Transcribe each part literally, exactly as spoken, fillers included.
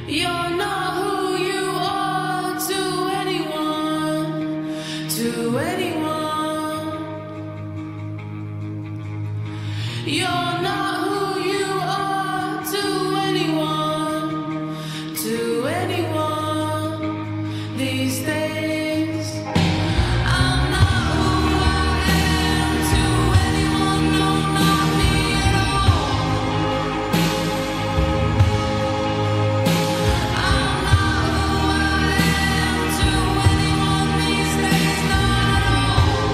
You're not who you are to anyone, to anyone. You're not who you are to anyone, to anyone these days. I'm not who I am to anyone, no, not me at all. I'm not who I am to anyone these days, not at all.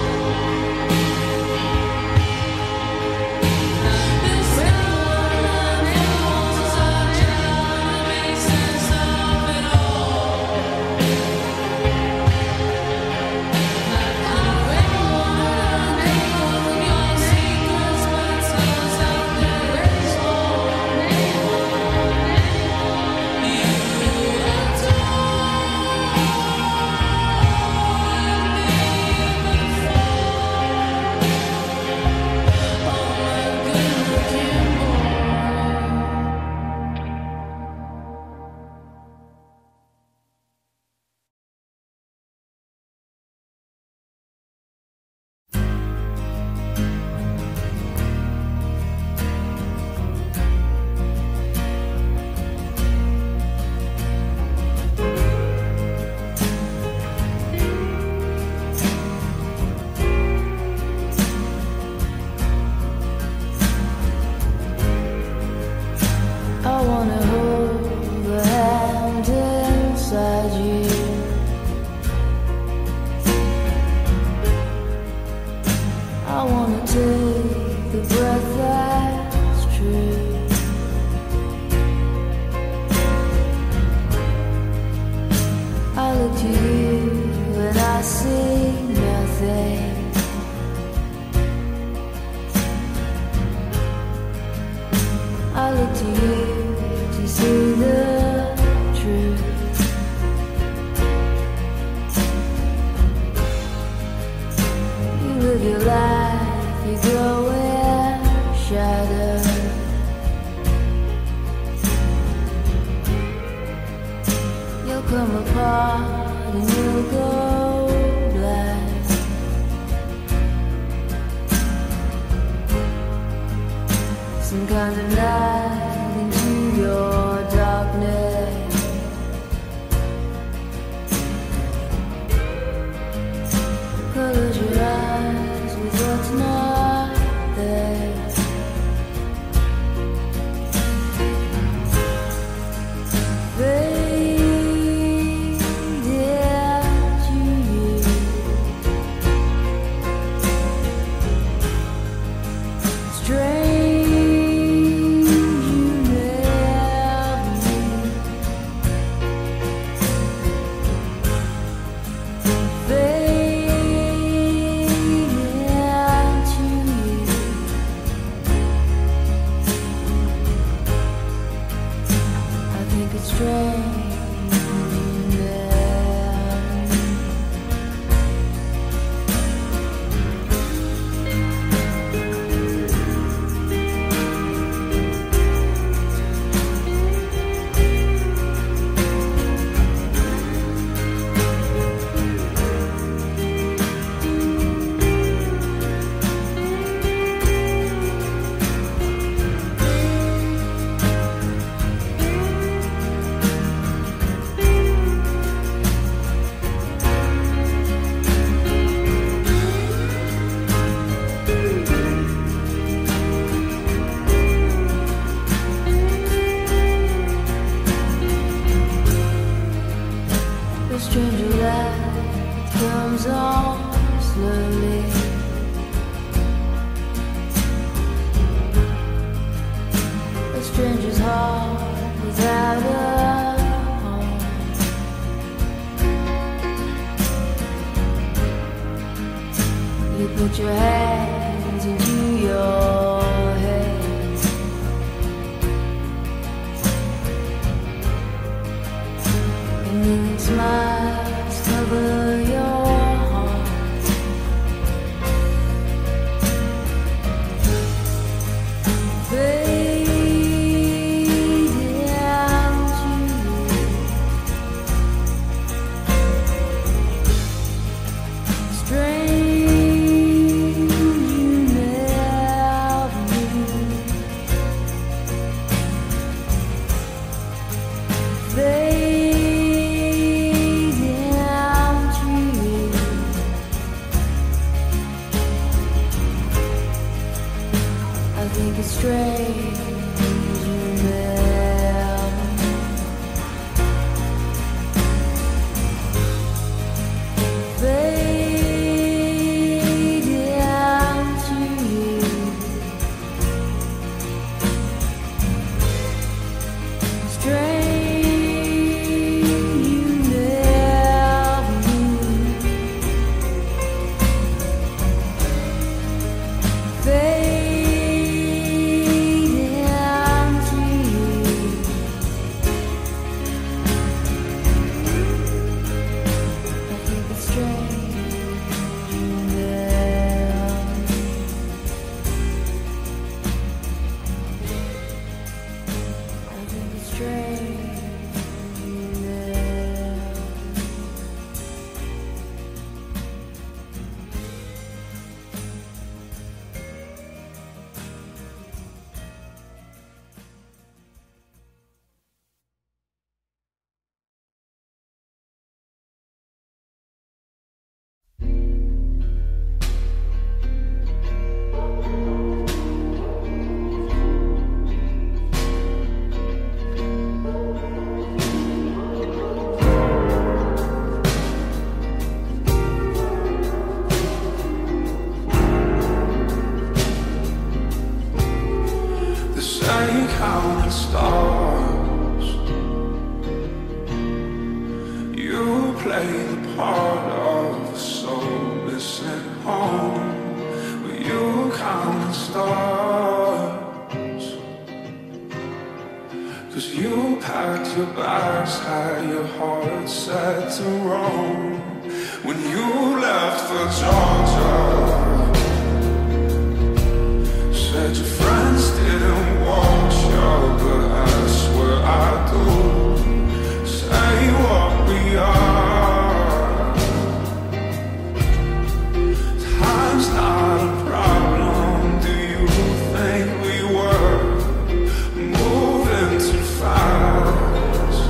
This one and everyone's are trying to make sense of it all. How anyone and anyone your secrets, but turns out there is one you I wanna hold the hand inside you. I wanna take the breath that's true. I look to you and I see nothing. I look to you to see the truth. You live your life, you grow in shadow. You'll come apart and you'll go black. Some kind of light into your darkness. Close your eyes with what's not there. Fade into you. Strange you never knew. Fade into you. I think it's strange you never knew. The stranger light comes on slowly. A stranger's heart without a home. You put your hands into your head. And then it smiles cover your heart. Fade into you. counting stars. You play the part of a soul missing home. Were you counting stars? 'Cause you packed your bags, had your heart set to roam. When you left for Georgia, said your friends didn't want you, but I swear I do. Say what we are. Time's not a problem. Do you think we were moving too fast?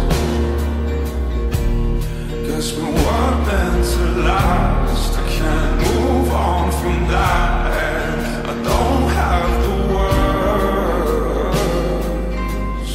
Guess we weren't meant to last. I can't move on from that, and I don't have the words.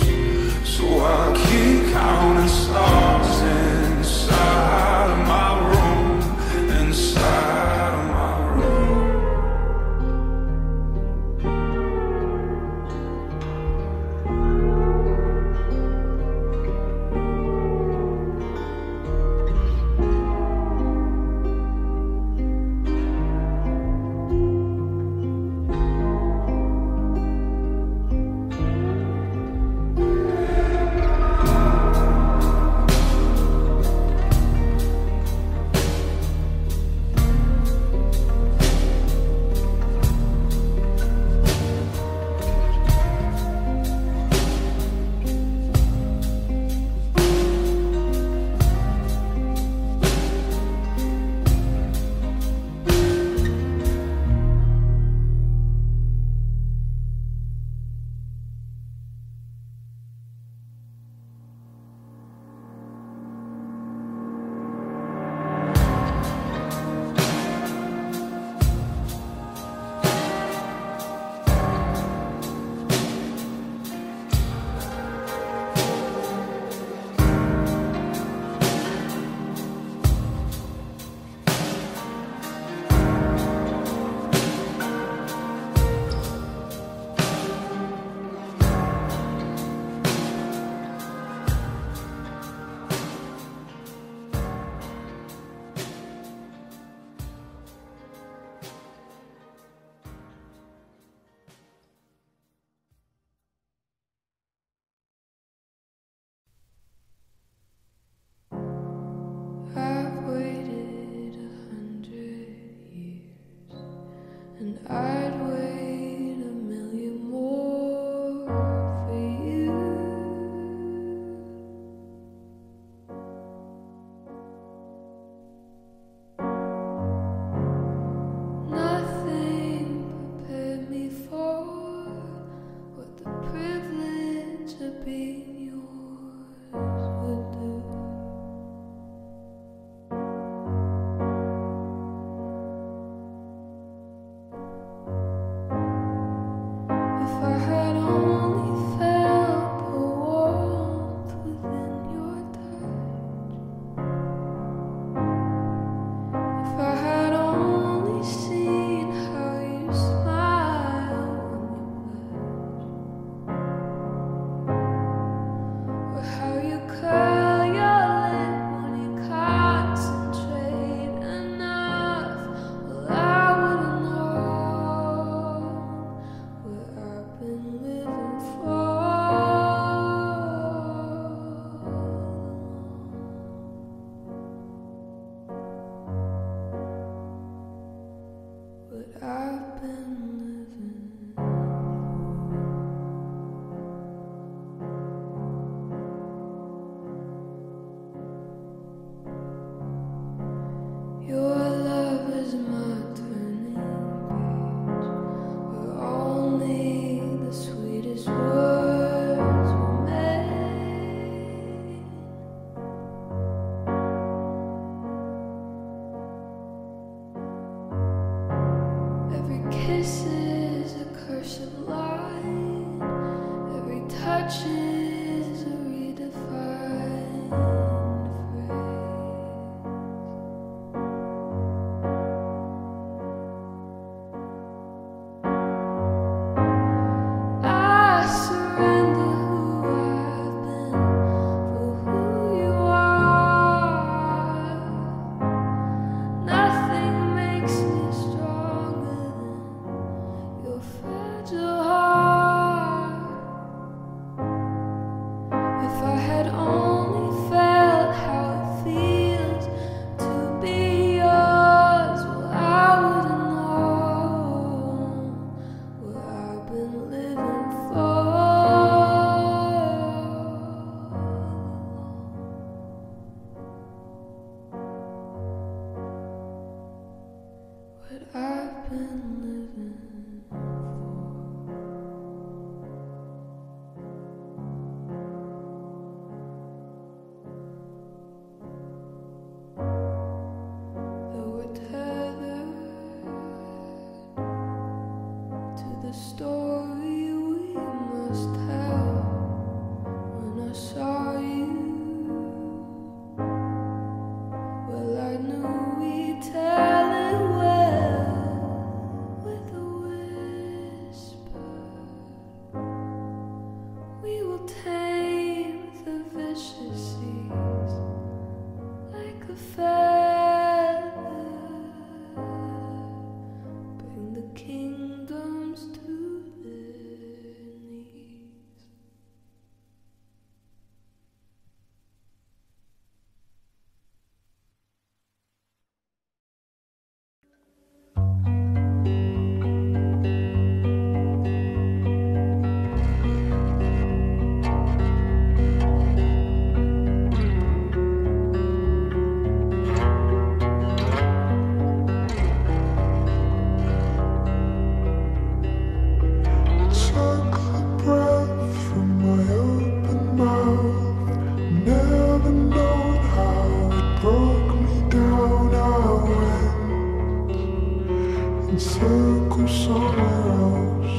circle somewhere else.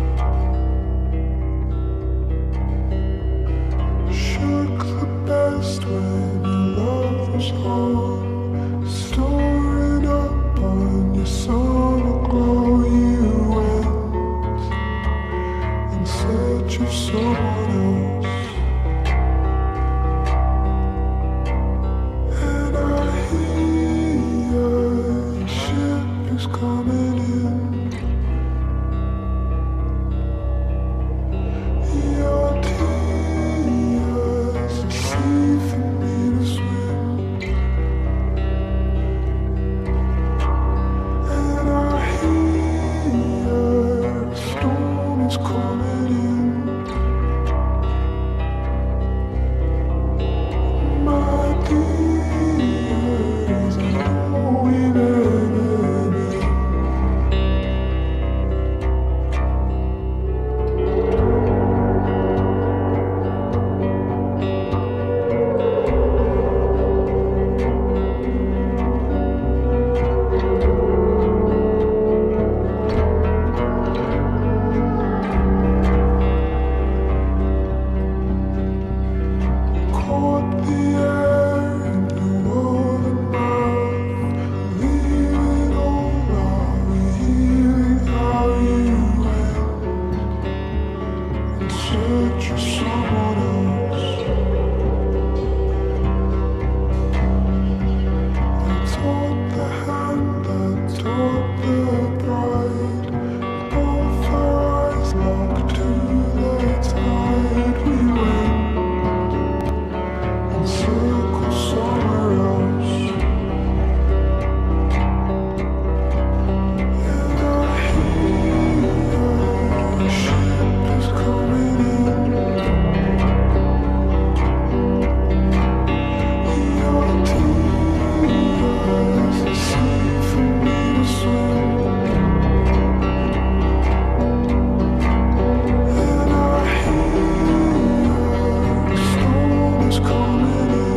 Shook the best when your love was home, storing up on your summer glow. You went in search of someone else, and I hear your ship is coming in. Your tears are sea for me to swim, and I hear a storm is coming in. My tears are going in. Caught the air in your northern mouth, leaving all our healing how you went in search of someone else. I taught the hand that taught the bride, both our eyes locked to the tide. We went in circles somewhere else, and I hear your ship is coming in. Your tears are sea for me to swim, and I hear a storm is coming in.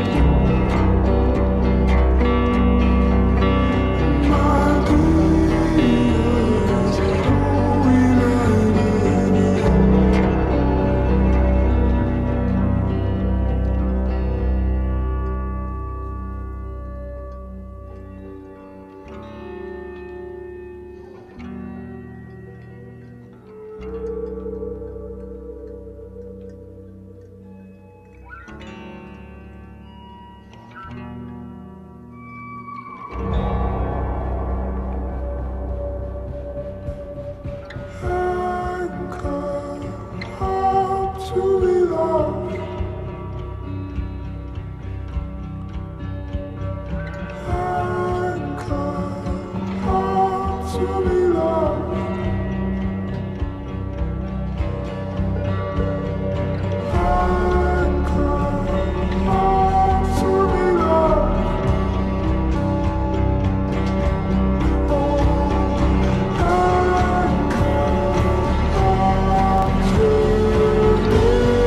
My tears are going in. Anchor, hard to be loved. Anchor, hard to be loved. Anchor, hard to be loved. Oh, anchor, hard to be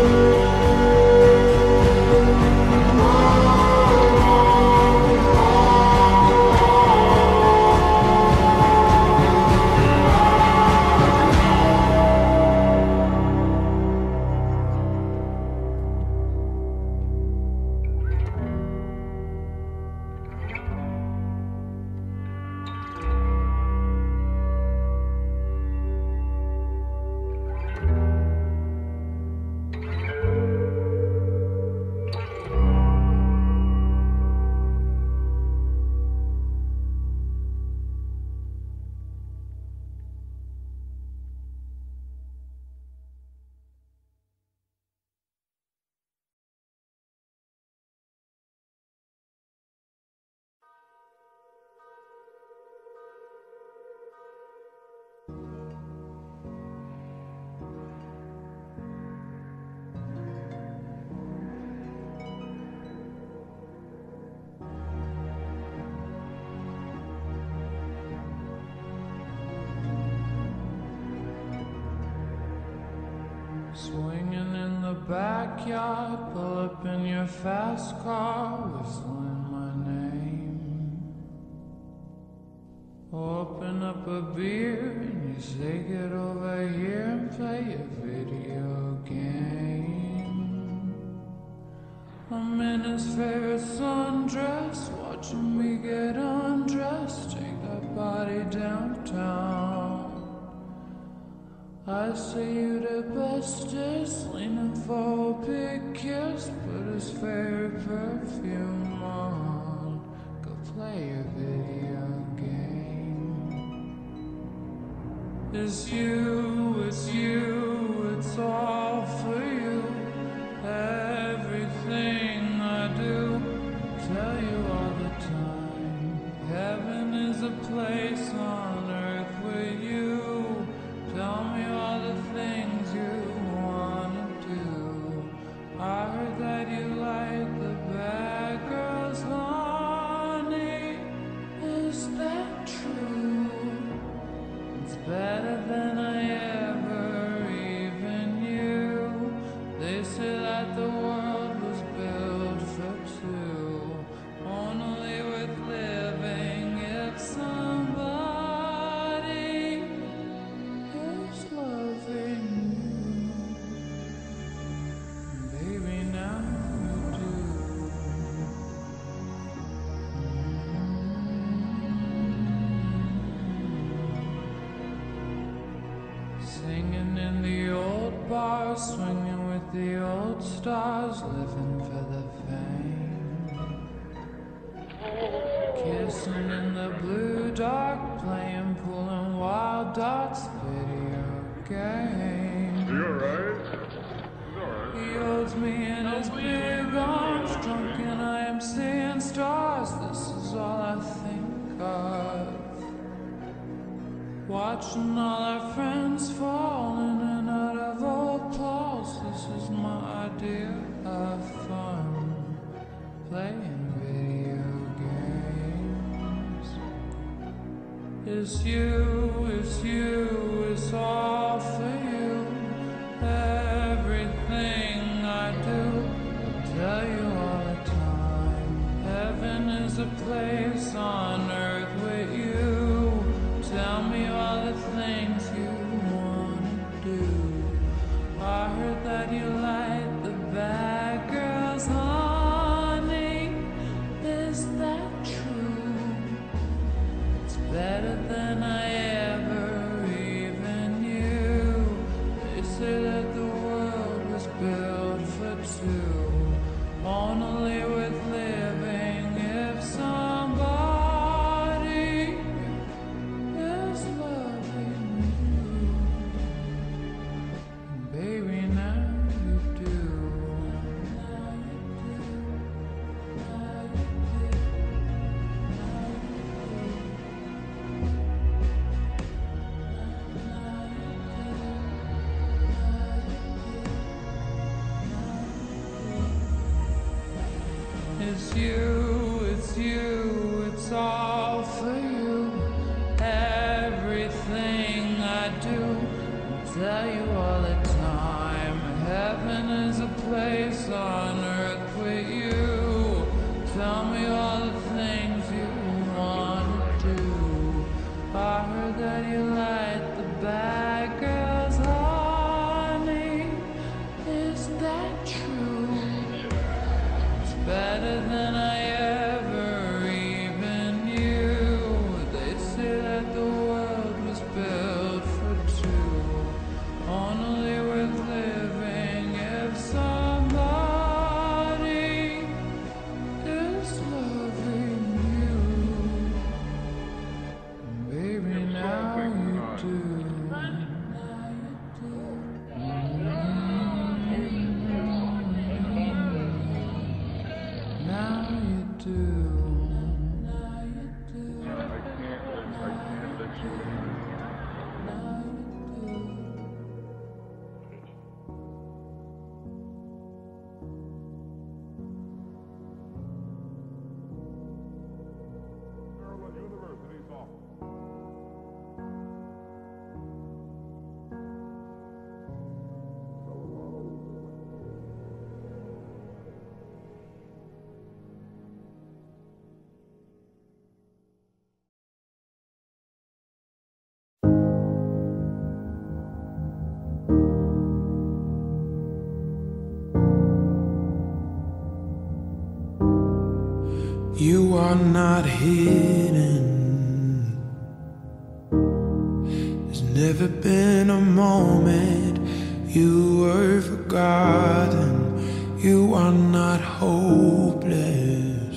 Swinging in the backyard, pull up in your fast car, whistling my name. Open up a beer and you say get over here and play a video game. I'm in his favorite sundress, watching me get undressed, take that body downtown. I say you the bestest, leaning for a big kiss, put his favorite perfume on, go play a video game. It's you, it's you, it's all for you. Everything I do, tell you all the time. Heaven is a place on earth with you. Tell me all the things you wanna do. I heard that you like the bad girls, honey. Is that true? It's better than I ever even knew. They say that the world was built for two, only worth living if somebody is loving you. Baby, now you do. Singing in the old bars, swinging with the old stars, living for the fame. Kissing in the blue dark, playing pool and wild dots, video game. You alright? He holds me in his big arms, drunk and I am seeing stars. This is all I think of. Watching all our friends fall in and out of old clothes. This is my idea of fun, playing video games. It's you, it's you, it's all for you. Everything I do, I tell you all the time. Heaven is a place on earth with you. Tell me all the things you wanna do. I heard that you like the bad girls, honey. Is that true? It's better than I ever even knew. They say that the world was built for two, only worth living if somebody is loving you. Baby, now you do. Now you do. Now you do. Now you do. It's you, it's you, it's all for you. Everything I do, I tell you all the time. Heaven is a place on earth with you. Tell me all the things you wanna do. I heard that you like the bad girls, honey. Is that true? It's better than I ever even knew. They say that the world was built for two, only worth living if somebody is loving you. Baby, now you do. Now you do. Now You are not hidden. There's never been a moment you were forgotten. You are not hopeless.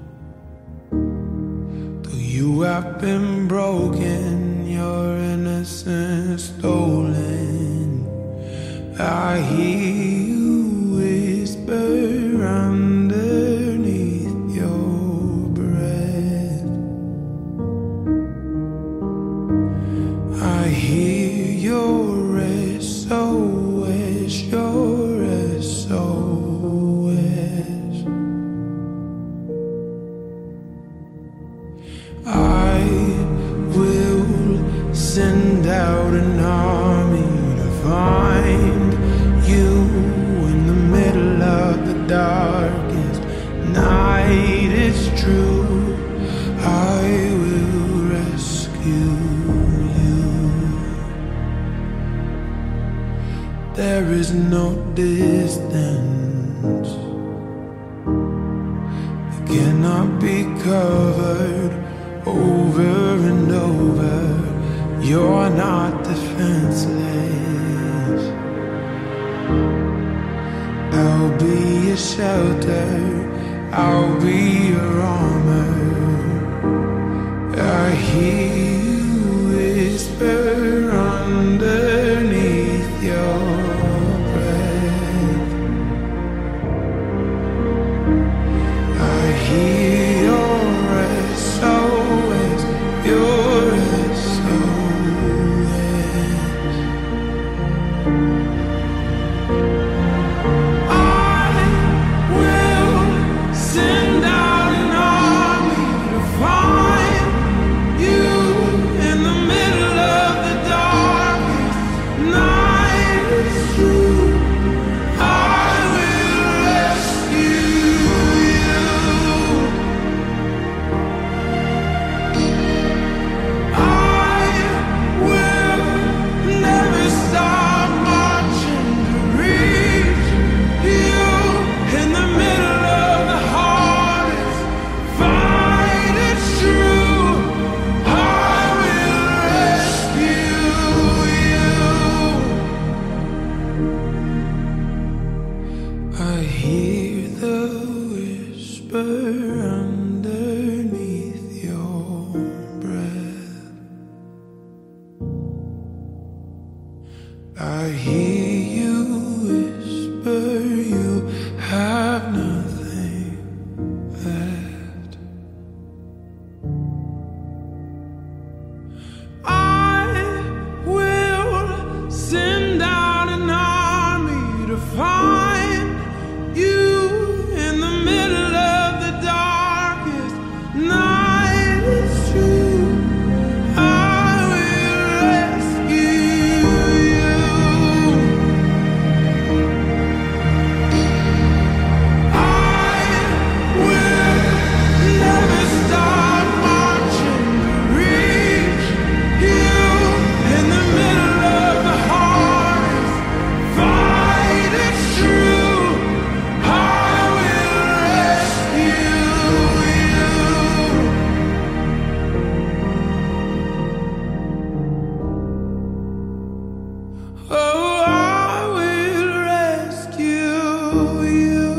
Though you have been broken, your innocence stolen, I hear you whisper underneath your breath. I hear your S O S, your S O S. I will send out an army to find you in the middle of the darkest night. It's true, I will rescue you. There is no distance that cannot be covered over and over. You're not defenseless. I'll be your shelter, I'll be your armor. I hear you whisper underneath your breath. I hear your S O S, your S O S. I will send out an army to find you in the middle of the darkest night. It's true, I will rescue you. I will never stop marching to reach you in the middle of the hardest fight. It's true, I will rescue you. I hear the whisper underneath your breath. I hear you whisper you have nothing left. I will send out an army to find you in the middle of the darkest night. It's true, I will rescue you. I will never stop marching to reach you in the middle of the hardest fight. It's true, I will rescue you. Oh, I will rescue you.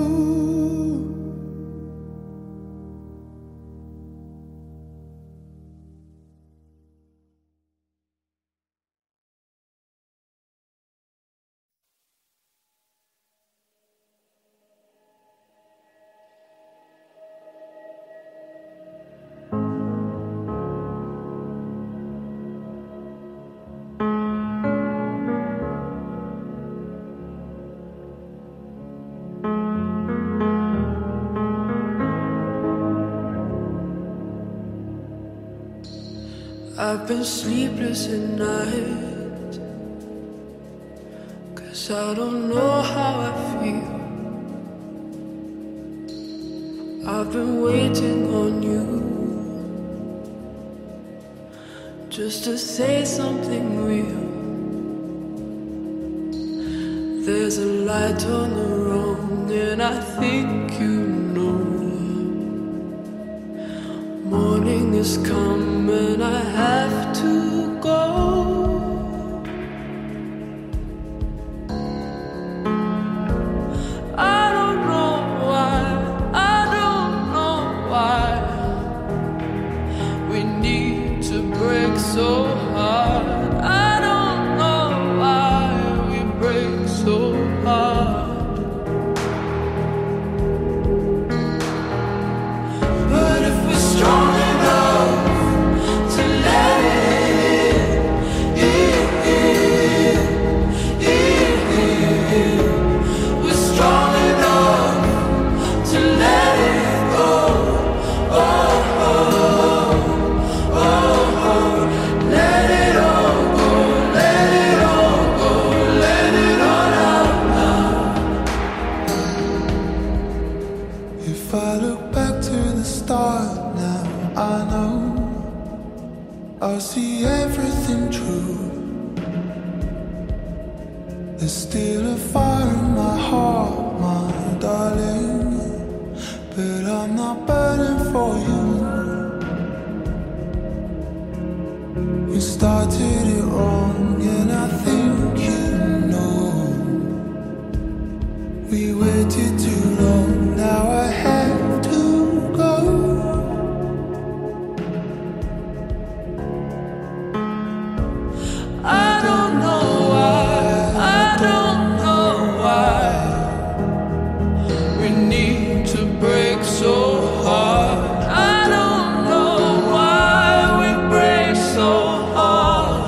I've been sleepless at night, 'cause I don't know how I feel. I've been waiting on you, just to say something real. There's a light on the road, and I think you know has come and I have to go. I don't know why, I don't know why we need to break so hard. I don't know why we break so hard. But if we're strong enough to let it in, in, in, in. We're strong enough to let it go. Oh, oh, oh, oh. Let it all go, let it all go, let it all out now. If I look back to the start now, I know I'll see everything true. There's still a fire in my heart, my darling, but I'm not burning for you. We started it wrong, and I think you know. We waited too long, now I have to go. I don't know why, I don't know why we need to break so hard. I don't know why we break so hard.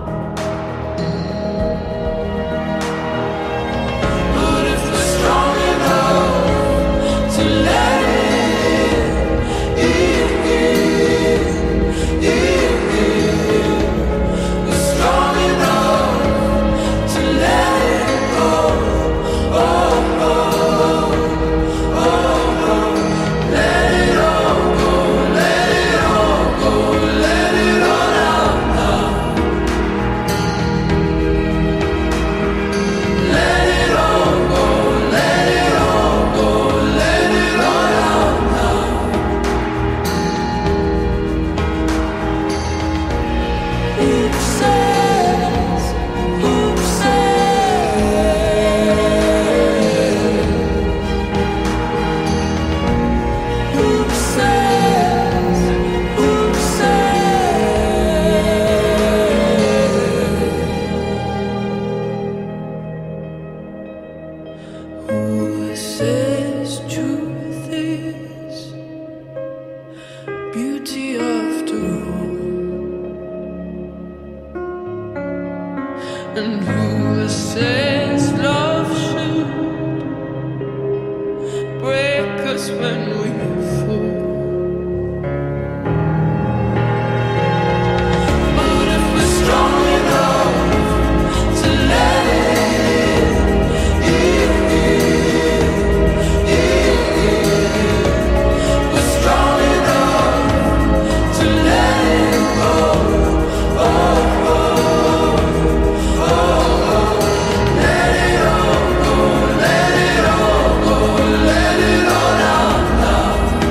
But if we're strong enough to let it in, in, in, in. We're strong enough to let it go. Oh, oh, oh, oh. Let it all go, let it all go, let it all out now. Let it all go, let it all go, let it all out now. Who says, who says, who says, who says, who says truth is beauty after all? And who says love should break us when we fall? But if we're strong enough to let it in, in, in, in. We're strong enough to let it go. Oh, oh, oh, oh. Let it all go, let it all go, let it all out now.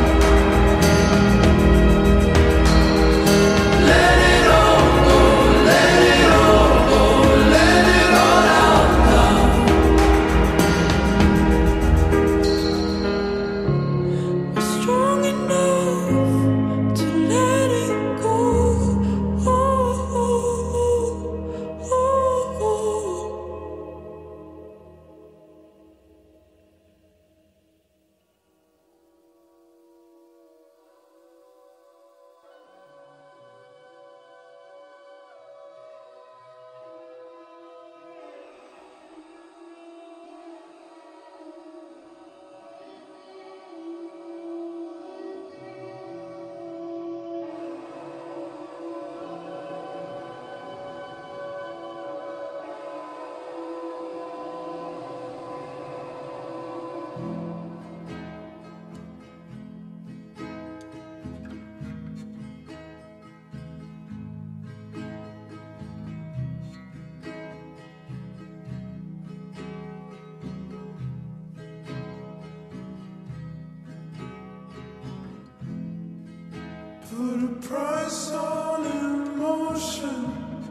put a price on emotion,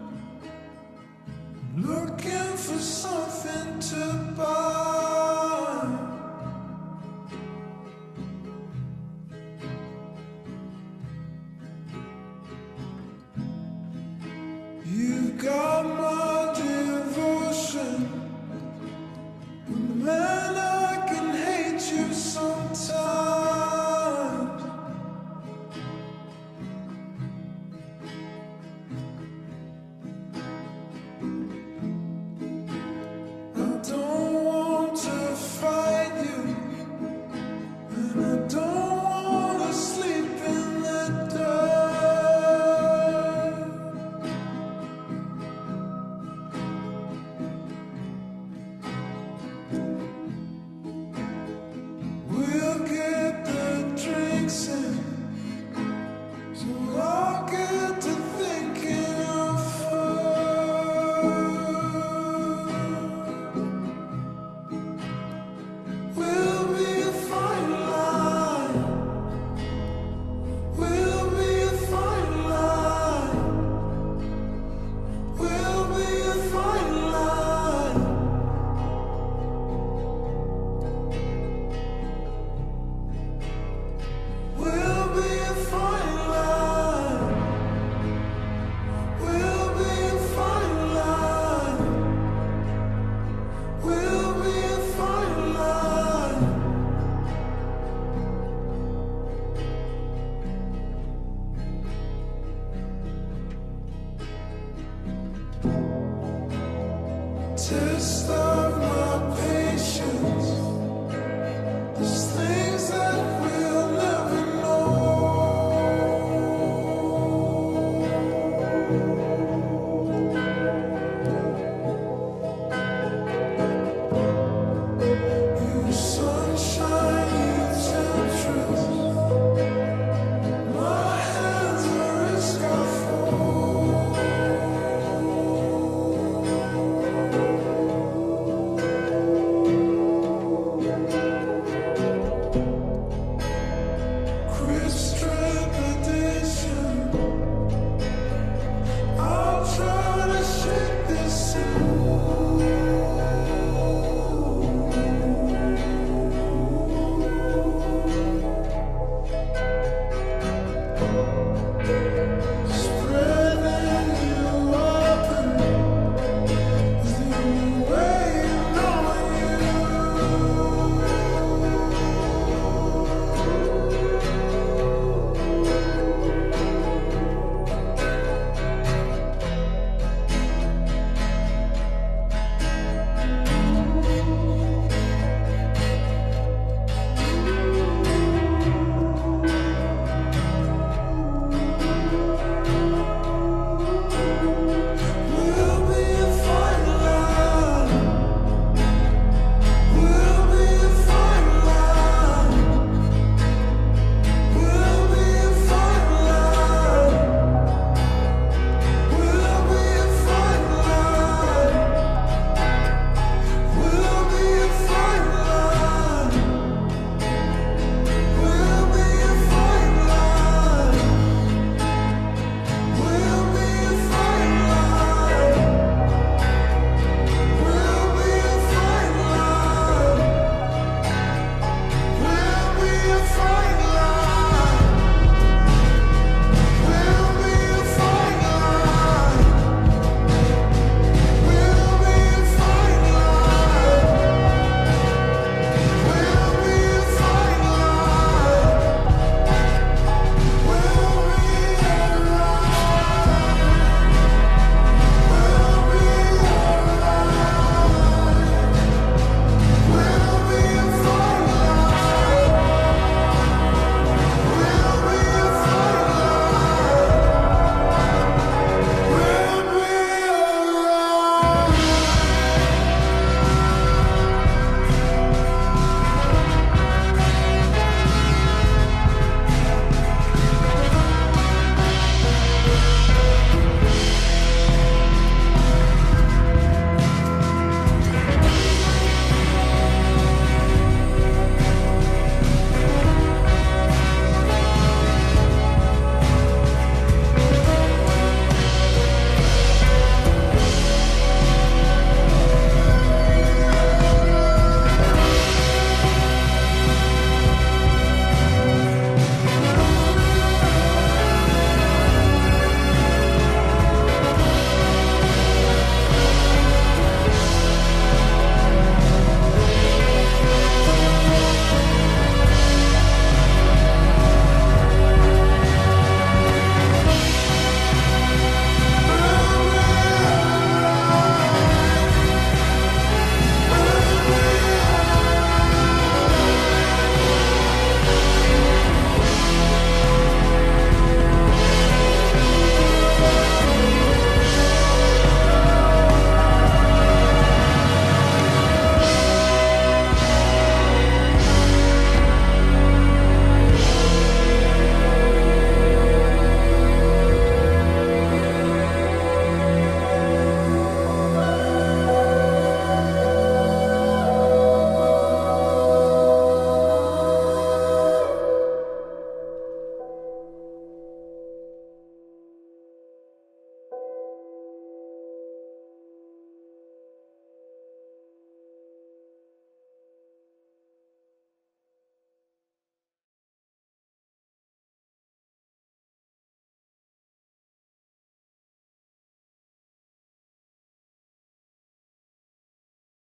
looking for something to buy. You've got my devotion, man, I can hate you sometimes. I don't want to fight you,